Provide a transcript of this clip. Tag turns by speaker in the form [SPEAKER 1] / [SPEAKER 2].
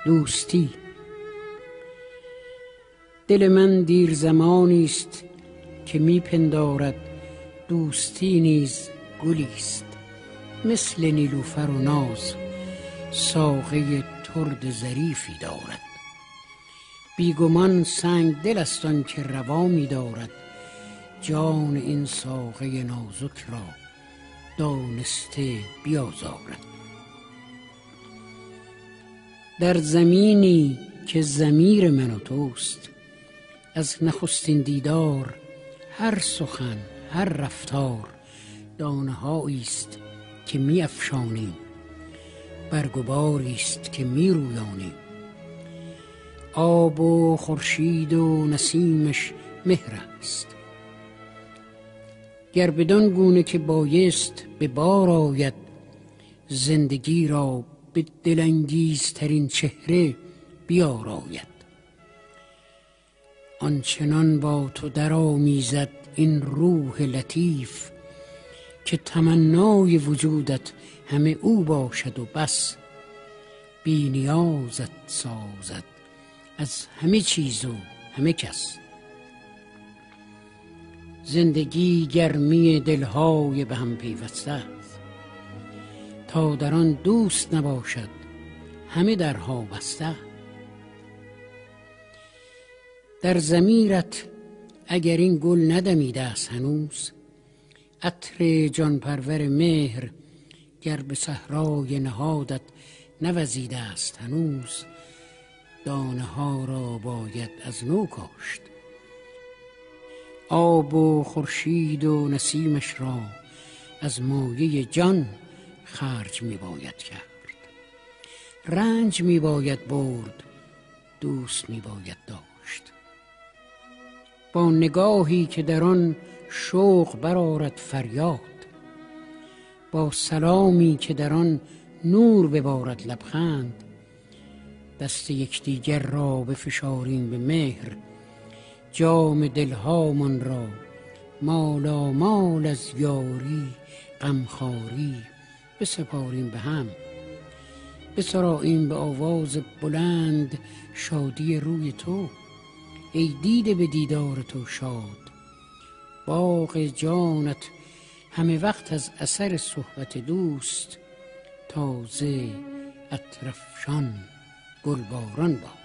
[SPEAKER 1] دوستی. دل من دیر زمانی است که می پندارد دوستی نیز گلی است، مثل نیلوفر و ناز ساقه ترد ظریفی دارد. بیگمان سنگ دل است آن که روا می دارد جان این ساقه نازک را دانسته بیازارد. در زمینی که ضمیر من و توست، از نخستین دیدار هر سخن هر رفتار دانه‌هایی است که می افشانیم، برگ و باری است که می رویانیم. آب و خورشید و نسیمش مهر است، گر بدان گونه که بایست به بار آید، زندگی را به دلانگیزترین چهره بیاراید. آنچنان با تو درآمیزد این روح لطیف، که تمنای وجودت همه او باشد و بس. بی نیازت سازد از همه چیز و همه کس. زندگی گرمی دلهای به هم پیوسته است، تا در آن دوست نباشد همه درها بسته. در ضمیرت اگر این گل ندمیده است هنوز، عطر جانپرور مهر گر به صحرای نهادت نوزیده است هنوز، دانه ها را باید از نو کاشت. آب و خورشید و نسیمش را از مایه جان خرج می باید کرد. رنج می باید برد، دوست می باید داشت. با نگاهی که در آن شوق برآرد فریاد، با سلامی که در آن نور ببارد لبخند، دست یکدیگر را بفشاریم به مهر، جام دلهامان را مالامال از یاری غمخواری بسپاریم به هم. بسراییم به آواز بلند شادی روی تو، ای دیده به دیدار تو شاد. باغ جانت همه وقت از اثر صحبت دوست، تازه عطرافشان گلباران باد.